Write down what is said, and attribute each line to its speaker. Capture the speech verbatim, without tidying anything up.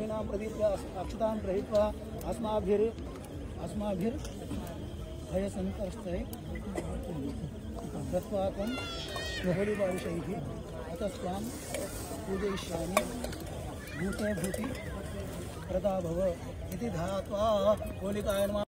Speaker 1: अग्नीनां प्रदीप्य अक्षतां गृहीत्वा अस्माभिर् अस्माभिर् भयसन्तरस्तै दत्वा त्वं होलिबालिशैः अतस्त्वां पूजयिष्यामि भूते भूति प्रदा भव इति ध्यात्वा होलिकाय नमः।